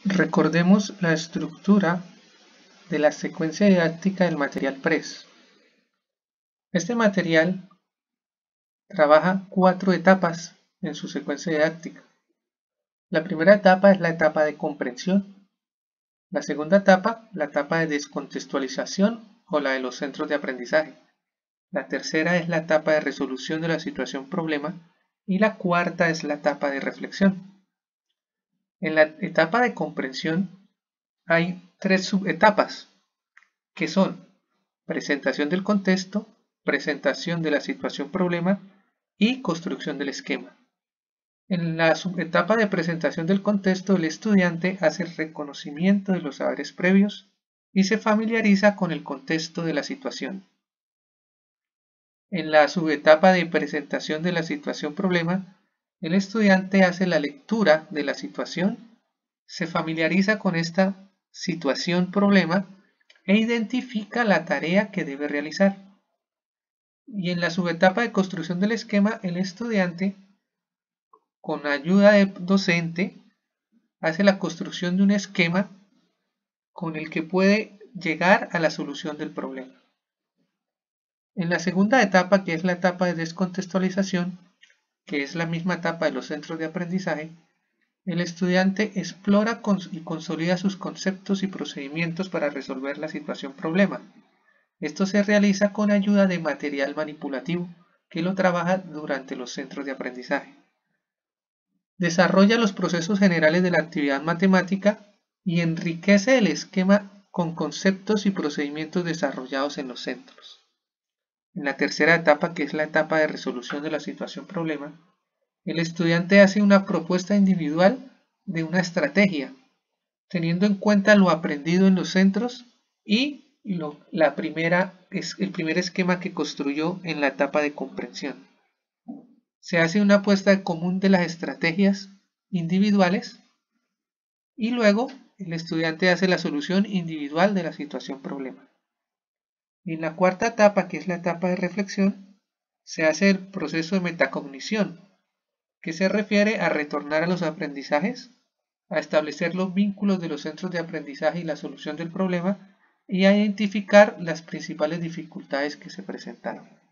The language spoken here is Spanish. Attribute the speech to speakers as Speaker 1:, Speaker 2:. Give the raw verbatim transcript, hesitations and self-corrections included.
Speaker 1: Recordemos la estructura de la secuencia didáctica del material P R E S. Este material trabaja cuatro etapas en su secuencia didáctica. La primera etapa es la etapa de comprensión. La segunda etapa, la etapa de descontextualización o la de los centros de aprendizaje. La tercera es la etapa de resolución de la situación problema y la cuarta es la etapa de reflexión. En la etapa de comprensión hay tres subetapas que son presentación del contexto, presentación de la situación problema y construcción del esquema. En la subetapa de presentación del contexto, el estudiante hace reconocimiento de los saberes previos y se familiariza con el contexto de la situación. En la subetapa de presentación de la situación problema, el estudiante hace la lectura de la situación, se familiariza con esta situación problema e identifica la tarea que debe realizar. Y en la subetapa de construcción del esquema, el estudiante, con ayuda del docente, hace la construcción de un esquema con el que puede llegar a la solución del problema. En la segunda etapa, que es la etapa de descontextualización, que es la misma etapa de los centros de aprendizaje, el estudiante explora y consolida sus conceptos y procedimientos para resolver la situación problema. Esto se realiza con ayuda de material manipulativo, que lo trabaja durante los centros de aprendizaje. Desarrolla los procesos generales de la actividad matemática y enriquece el esquema con conceptos y procedimientos desarrollados en los centros. En la tercera etapa, que es la etapa de resolución de la situación problema, el estudiante hace una propuesta individual de una estrategia, teniendo en cuenta lo aprendido en los centros y lo, la primera, es el primer esquema que construyó en la etapa de comprensión. Se hace una apuesta común de las estrategias individuales y luego el estudiante hace la solución individual de la situación problema. En la cuarta etapa, que es la etapa de reflexión, se hace el proceso de metacognición, que se refiere a retornar a los aprendizajes, a establecer los vínculos de los centros de aprendizaje y la solución del problema y a identificar las principales dificultades que se presentaron.